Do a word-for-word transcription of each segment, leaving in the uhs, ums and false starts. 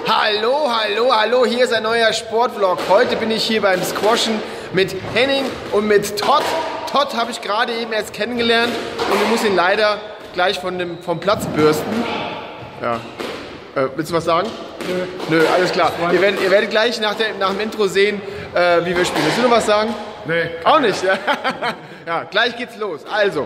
Hallo, hallo, hallo, hier ist ein neuer Sportvlog. Heute bin ich hier beim Squashen mit Henning und mit Todd. Todd habe ich gerade eben erst kennengelernt und ich muss ihn leider gleich von dem, vom Platz bürsten. Ja. Äh, willst du was sagen? Nö. Nö, alles klar. Ihr werdet, ihr werdet gleich nach, der, nach dem Intro sehen, äh, wie wir spielen. Willst du noch was sagen? Nee. Auch nicht? Ja, ja, gleich geht's los. Also.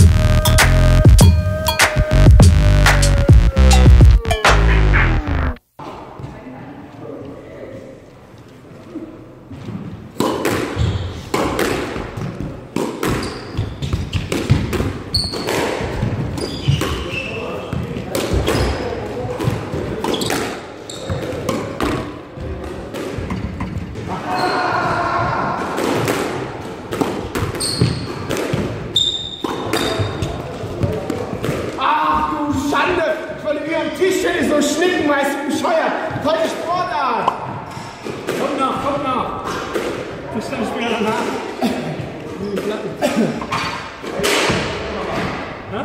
Tischtennis so schnicken, weißt du, bescheuert. Tolle Sportart. Komm nach, komm nach. Tischtennisspieler danach. Die Platte. Ja?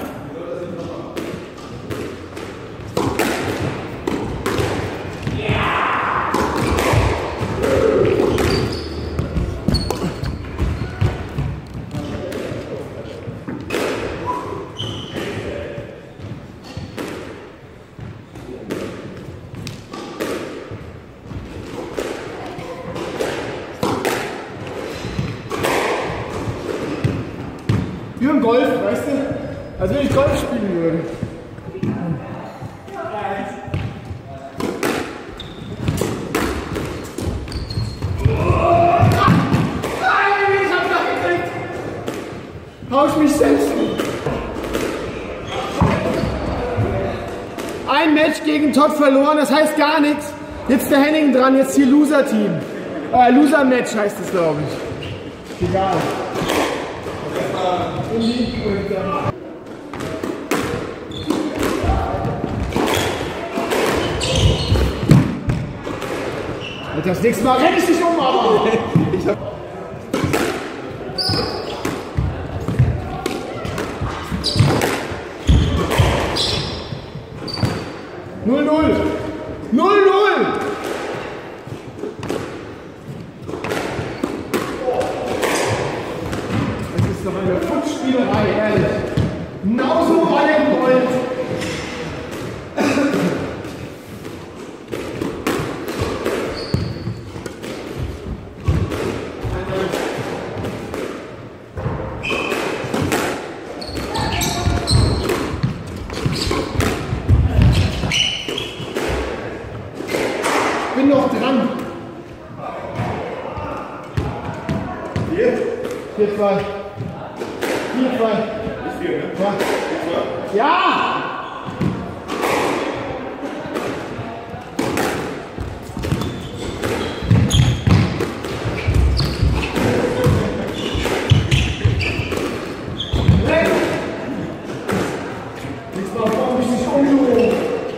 Wie im Golf, weißt du? Als wenn ich Golf spielen würde. Nein, ich hab das gekriegt! Hau ich mich selbst um. Ein Match gegen Todd verloren, das heißt gar nichts. Jetzt der Henning dran, jetzt hier Loser-Team. Äh, Loser-Match heißt es, glaube ich. Egal. Das nächste Mal renne ich dich um, aber ich hab null null null null. Das ist doch eine Futschspielerei, ehrlich. Genauso bei dem Gold. Ich bin noch dran. Vier? Vier, zwei. Vier, zwei. Nicht vier, ne? Ja. Ja! Diesmal brauche ich nicht umgehoben.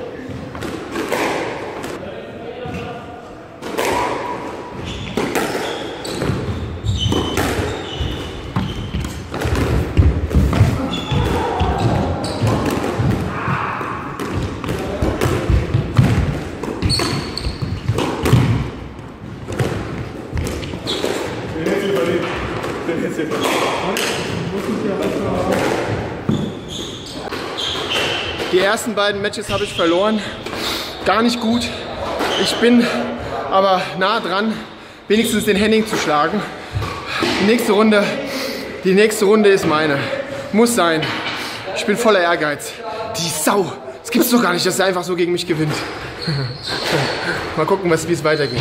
Die ersten beiden Matches habe ich verloren. Gar nicht gut. Ich bin aber nah dran, wenigstens den Henning zu schlagen. Die nächste Runde, die nächste Runde ist meine. Muss sein. Ich bin voller Ehrgeiz. Die Sau. Das gibt's doch gar nicht, dass er einfach so gegen mich gewinnt. Mal gucken, wie es weitergeht.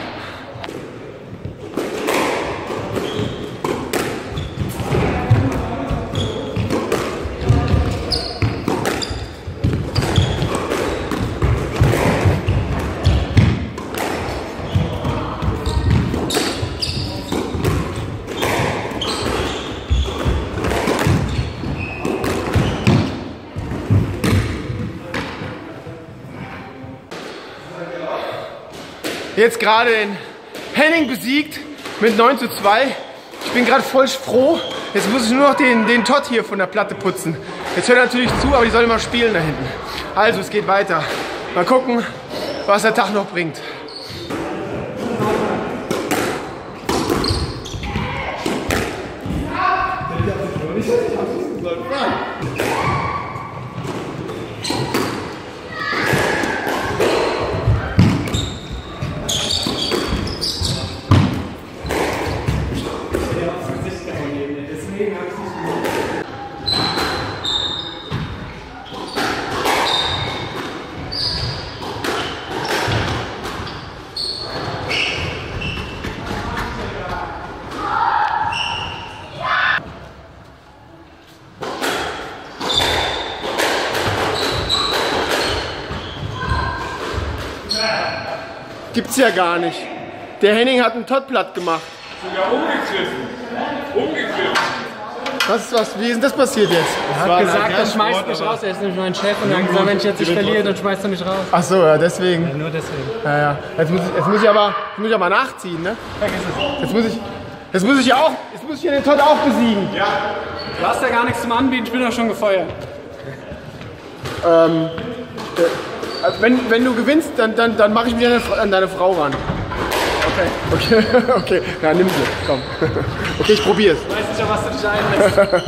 Jetzt gerade den Henning besiegt mit neun zu zwei. Ich bin gerade voll froh. Jetzt muss ich nur noch den, den Todd hier von der Platte putzen. Jetzt hört er natürlich zu, aber die soll immer spielen da hinten. Also, es geht weiter. Mal gucken, was der Tag noch bringt. Gibt's ja gar nicht. Der Henning hat einen Todd platt gemacht. Sogar umgegriffen. Umgegriffen. Was, was, wie ist denn das passiert jetzt? Er hat gesagt, er schmeißt mich raus, er ist nämlich mein Chef und er hat gesagt, wenn ich jetzt nicht verliere, dann schmeißt er mich raus. Ach so, ja, deswegen. Ja, nur deswegen. Ja, ja. Jetzt muss ich, jetzt muss ich aber, jetzt muss ich aber nachziehen, ne? Vergiss es. Jetzt muss ich, jetzt muss ich ja auch, jetzt muss ich ja den Todd auch besiegen. Ja. Du hast ja gar nichts zum Anbieten, ich bin doch schon gefeuert. Ähm, äh, also wenn, wenn du gewinnst, dann, dann, dann mache ich mich an, an deine Frau ran. Okay. Okay, okay. Ja, nimm sie, komm. Okay, ich probier's. Ich weiß nicht, auf was du dich einlässt.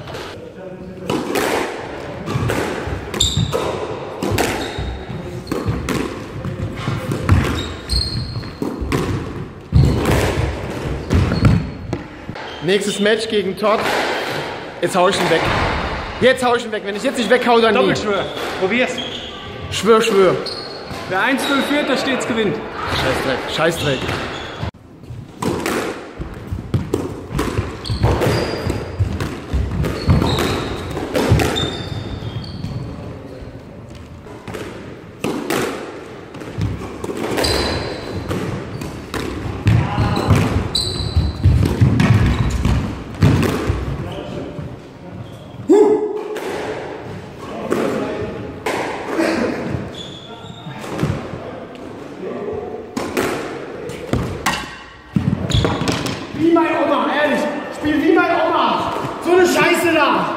Nächstes Match gegen Todd. Jetzt hau ich ihn weg. Jetzt hau ich ihn weg. Wenn ich jetzt nicht weghau, dann nie. Doppelschwör. Probier's. Schwör, schwör. Wer eins null führt, der stets gewinnt. Scheißdreck, Scheißdreck. Wie mein Oma, ehrlich. Spiel wie mein Oma. So eine Scheiße da.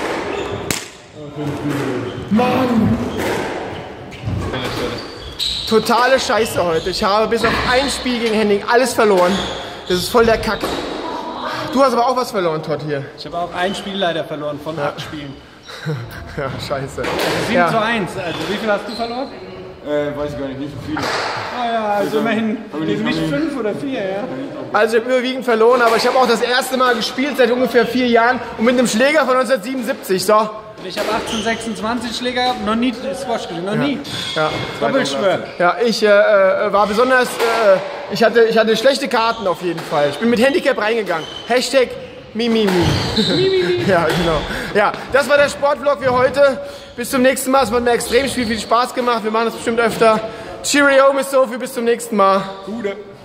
Mann. Totale Scheiße heute. Ich habe bis auf ein Spiel gegen Henning alles verloren. Das ist voll der Kack. Du hast aber auch was verloren, Todd, hier. Ich habe auch ein Spiel leider verloren von acht Spielen. Ja, scheiße. Also sieben Ja. zu eins. Also wie viel hast du verloren? Äh, weiß ich gar nicht, nicht so viele. Ah ja, also immerhin gegen mich fünf oder vier, ja. Also ich habe überwiegend verloren, aber ich habe auch das erste Mal gespielt seit ungefähr vier Jahren und mit einem Schläger von neunzehnhundertsiebenundsiebzig. So. Ich habe achtzehn sechsundzwanzig Schläger gehabt, noch nie Squash gespielt, noch nie. Ja. Doppelschwör. Ja, ich äh, äh, war besonders, äh, ich, hatte, ich hatte schlechte Karten auf jeden Fall. Ich bin mit Handicap reingegangen. Hashtag Mimimi. Mimimi. Ja, genau. Ja, das war der Sportvlog für heute. Bis zum nächsten Mal. Es hat mir extrem viel, viel Spaß gemacht. Wir machen das bestimmt öfter. Cheerio, Miss Sophie. Bis zum nächsten Mal. Gute.